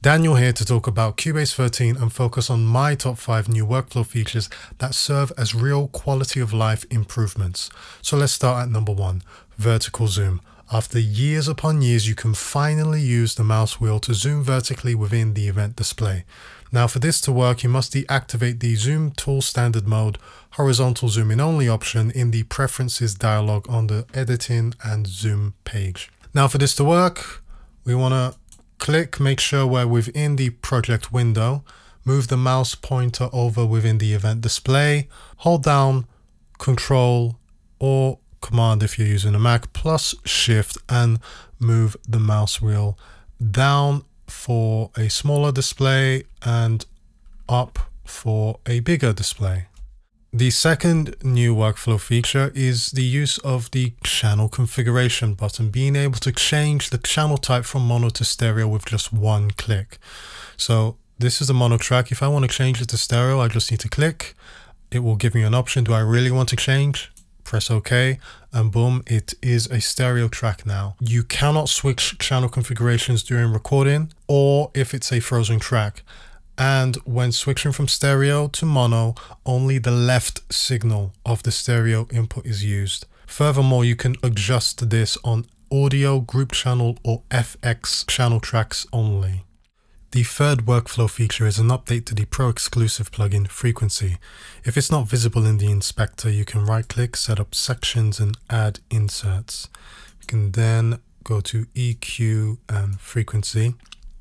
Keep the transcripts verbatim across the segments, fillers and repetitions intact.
Daniel here to talk about Cubase thirteen and focus on my top five new workflow features that serve as real quality of life improvements. So let's start at number one, vertical zoom. After years upon years, you can finally use the mouse wheel to zoom vertically within the event display. Now for this to work, you must deactivate the Zoom Tool Standard Mode horizontal zoom in only option in the Preferences dialog on the Editing and Zoom page. Now for this to work, we want to click, make sure we're within the project window, move the mouse pointer over within the event display, hold down Control or Command if you're using a Mac plus Shift and move the mouse wheel down for a smaller display and up for a bigger display. The second new workflow feature is the use of the channel configuration button, being able to change the channel type from mono to stereo with just one click. So this is a mono track. If I want to change it to stereo, I just need to click. It will give me an option. Do I really want to change? Press OK and boom, it is a stereo track now. You cannot switch channel configurations during recording or if it's a frozen track. And when switching from stereo to mono, only the left signal of the stereo input is used. Furthermore, you can adjust this on audio, group channel or F X channel tracks only. The third workflow feature is an update to the Pro exclusive plugin Frequency. If it's not visible in the inspector, you can right click, set up sections and add inserts. You can then go to E Q and Frequency.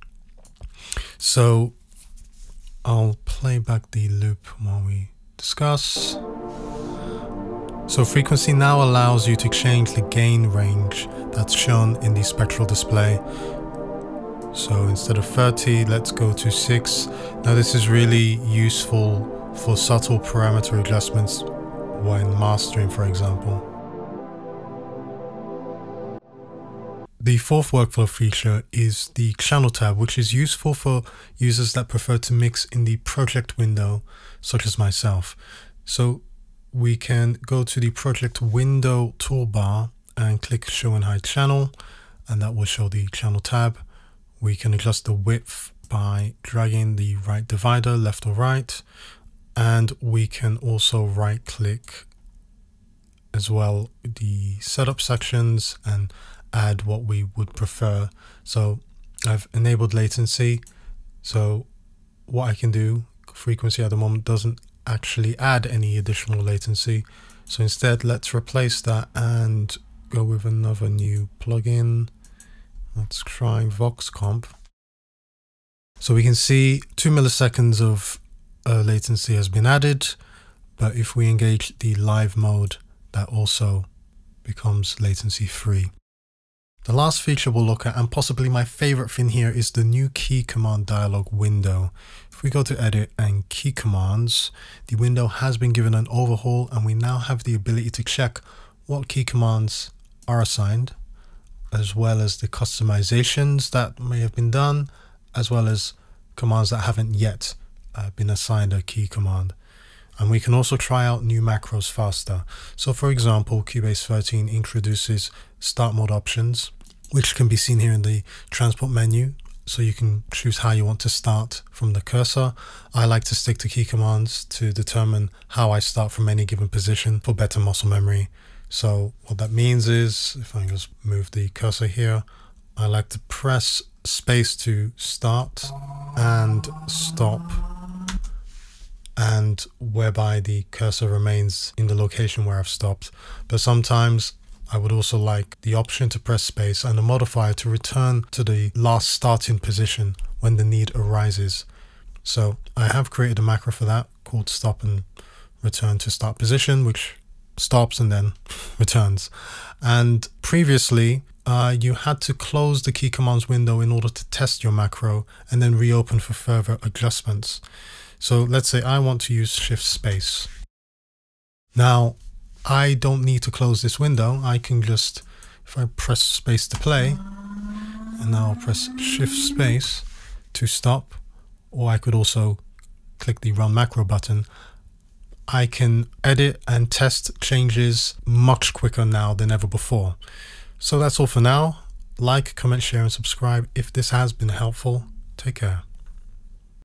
So I'll play back the loop while we discuss. So Frequency now allows you to change the gain range that's shown in the spectral display. So instead of thirty, let's go to six. Now this is really useful for subtle parameter adjustments when mastering, for example. The fourth workflow feature is the channel tab, which is useful for users that prefer to mix in the project window, such as myself. So we can go to the project window toolbar and click show and hide channel, and that will show the channel tab. We can adjust the width by dragging the right divider left or right, and we can also right click as well the setup sections and add what we would prefer. So I've enabled latency, so what I can do, Frequency at the moment doesn't actually add any additional latency, so instead let's replace that and go with another new plugin. Let's try VoxComp. So we can see two milliseconds of uh, latency has been added, but if we engage the live mode, that also becomes latency free. The last feature we'll look at, and possibly my favorite thing here, is the new key command dialog window. If we go to edit and key commands, the window has been given an overhaul and we now have the ability to check what key commands are assigned, as well as the customizations that may have been done, as well as commands that haven't yet uh, been assigned a key command. And we can also try out new macros faster. So for example, Cubase thirteen introduces start mode options, which can be seen here in the transport menu. So you can choose how you want to start from the cursor. I like to stick to key commands to determine how I start from any given position for better muscle memory. So what that means is, if I just move the cursor here, I like to press space to start and stop, and whereby the cursor remains in the location where I've stopped. But sometimes I would also like the option to press space and a modifier to return to the last starting position when the need arises. So I have created a macro for that called stop and return to start position, which stops and then returns. And previously uh, you had to close the key commands window in order to test your macro and then reopen for further adjustments. So let's say I want to use shift space. Now I don't need to close this window. I can just, if I press space to play, and now I'll press shift space to stop, or I could also click the run macro button. I can edit and test changes much quicker now than ever before. So that's all for now. Like, comment, share and subscribe if this has been helpful. Take care.